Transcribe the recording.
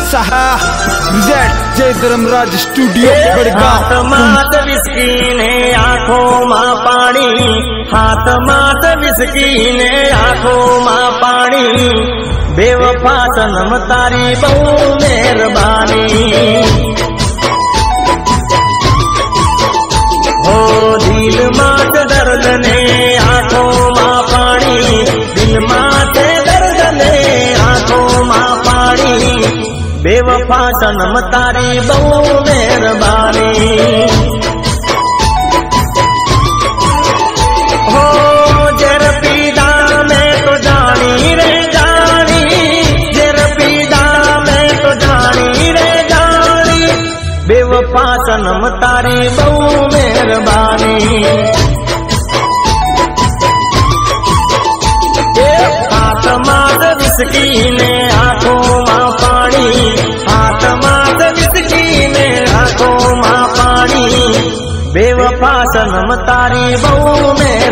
साहा जय धर्मराज स्टूडियो हाथ मात विस्की ने आंखों मां पानी, हाथ मात विस्की ने आंखों मां पानी, बेवफा सनम तारी बहु मेहरबानी। हो दिल मात दर्द ने आंखों मां पानी, दिल मात दर्द ने आंखों मां पानी, बेवफा सनम तारी बहु मेहरबानी। हो जर पीदा में तो जानी रे जानी, जर पीदा में तो जानी रे जानी, बेवफा सनम तारी बहु मेहरबानी। हाथ मात विस्की ने आंखों मां पानी, हाथ मात विस्की ने आंखों मां पानी, बेवफा सनम तारी बहु में